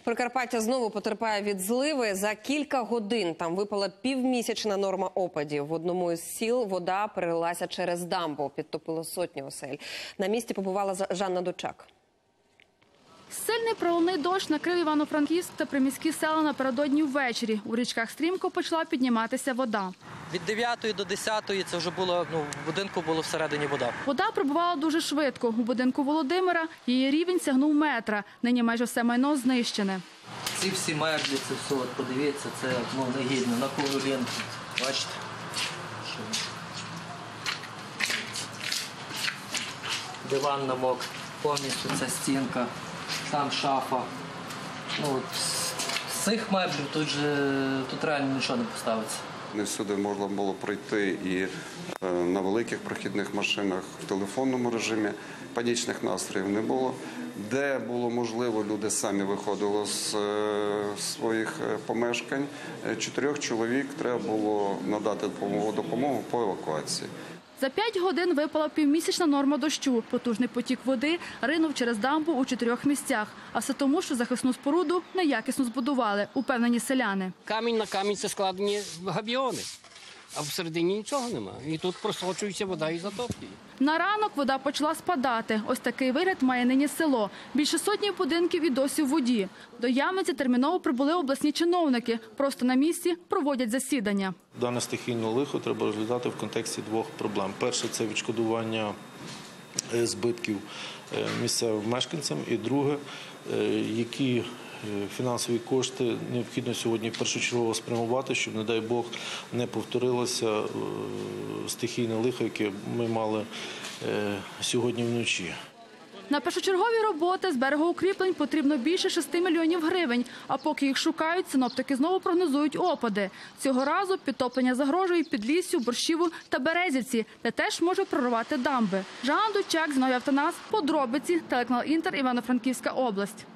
Прикарпаття знову потерпає від зливи. За кілька годин там випала півмісячна норма опадів. В одному із сіл вода перелилася через дамбу, підтопило сотні осель. На місці побувала Жанна Дучак. Сильний проливний дощ накрив Івано-Франківськ та приміські села напередодні ввечері. У річках стрімко почала підніматися вода. Від 9 до 10 це вже було, в будинку було всередині вода. Вода прибувала дуже швидко. У будинку Володимира її рівень сягнув метра. Нині майже все майно знищене. Ці всі меблі, це все, от подивіться, це негідно, на колін. Бачите? Диван намок, повністю ця стінка, там шафа. З цих меблів тут реально нічого не поставиться. Не всюди можна було пройти і на великих прохідних машинах в телефонному режимі. Панічних настроїв не було. Де було можливо, люди самі виходили з своїх помешкань. 4 чоловік треба було надати допомогу по евакуації. За 5 годин випала півмісячна норма дощу. Потужний потік води ринув через дамбу у 4 місцях. А все тому, що захисну споруду неякісно збудували, упевнені селяни. Камінь на камінь – це складені габіони, а всередині нічого немає. І тут просочується вода і затоплює. На ранок вода почала спадати. Ось такий вигляд має нині село. Більше сотні будинків і досі в воді. До Ямниці терміново прибули обласні чиновники. Просто на місці проводять засідання. Дане стихійне лихо треба розглядати в контексті 2 проблем. Перше – це відшкодування збитків місцевим мешканцям. І друге – які фінансові кошти необхідно сьогодні першочергово спрямувати, щоб, не дай Бог, не повторилося стихійне лихо, яке ми мали сьогодні вночі. На першочергові роботи з берегоукріплень потрібно більше 6 мільйонів гривень. А поки їх шукають, синоптики знову прогнозують опади. Цього разу підтоплення загрожує Підліссю, Борщіву та Березівці, де теж може прорвати дамби. Жанна Дучак, Зіновій Автонас, подробиці, телеканал Інтер, Івано-Франківська область.